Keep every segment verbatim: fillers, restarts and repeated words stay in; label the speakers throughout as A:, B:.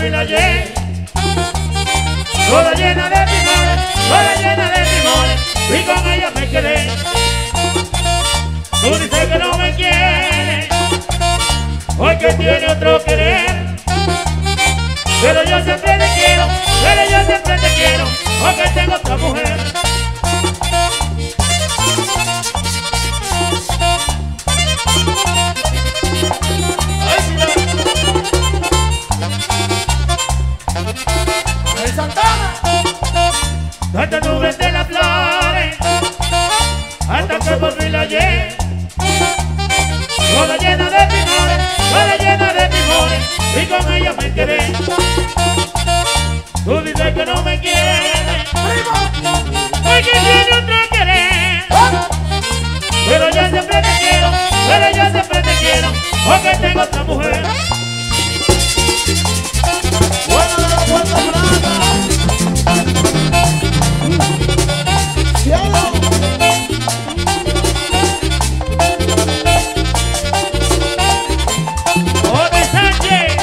A: fui la llena, toda llena de primores, toda llena de primores, y con ella me quedé. Tú dices que no me quieres, hoy que tiene otro querer, pero yo siempre te quiero, pero yo siempre te quiero, porque tengo otra mujer. Hasta nubes de las flores, hasta que por fin la hallé, toda llena de primores, toda llena de primores, y con ella me quedé. Tú dices que no me quieres, porque tiene otro querer, pero yo siempre te quiero, pero yo siempre te quiero, porque tengo otra mujer. Bueno, de la Puerta Blanca. ¡Ote Sánchez!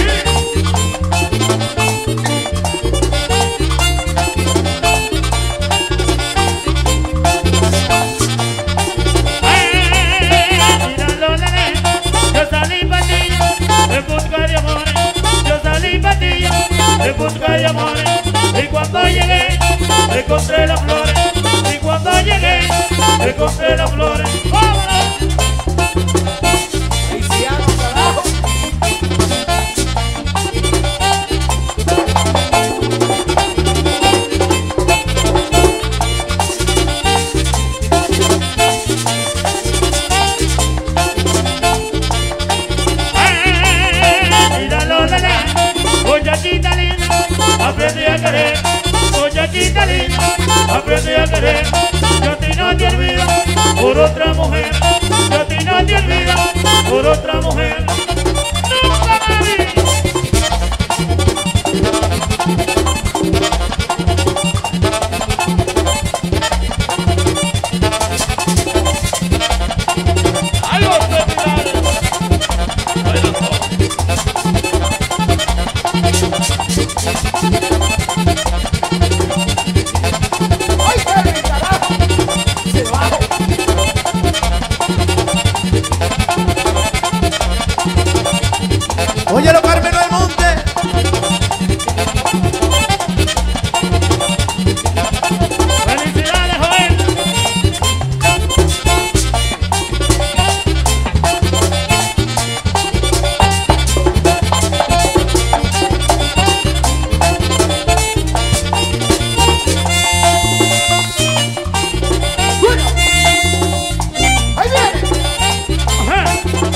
A: Míralo, nene, yo salí pa' ti, en busca de amores. Yo salí pa' ti, en busca de amores. Y cuando llegué, encontré las flores. Y cuando llegué, encontré las flores. ¡Vámonos!
B: Cristiano, carajo.
A: Míralo, nene, muchachita linda, aprendí a querer. Muchachita linda, aprendí a querer. Yo a ti no te olvido por otra mujer. Yo a ti no te olvido por otra mujer. Nunca me vi. ¡Ay, los festivales! ¡Ay, los dos!
B: Óyelo, Carmen del Monte.
A: ¡Felicidades, Joel!
B: Ahí viene.
A: Ajá.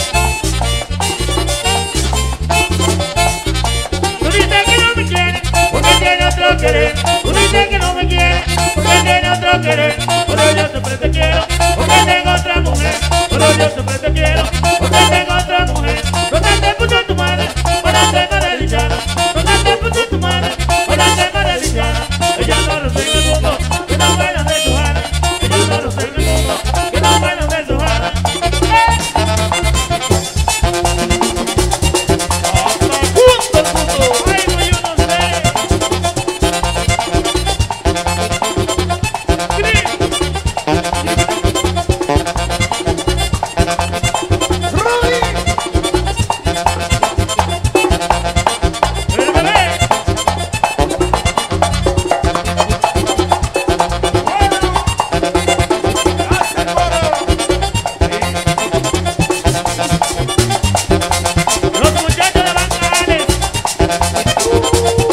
A: Tú dices que no me quieres, porque tiene otro querer. Tú dices que no me quieres, porque tiene otro querer. Pero yo siempre te quiero, porque tengo otra mujer. Pero yo siempre te quiero, porque tengo otra mujer. ¿Dónde te puso tu madre para ser maravillada? ¿Dónde te puso tu madre para ser maravillada? Ella no lo sé en el mundo, que no pena de su jara. Ella no lo sé en el mundo, que no pena de su jara. ¡Ay, no, yo no sé! Los muchachos de Bancales.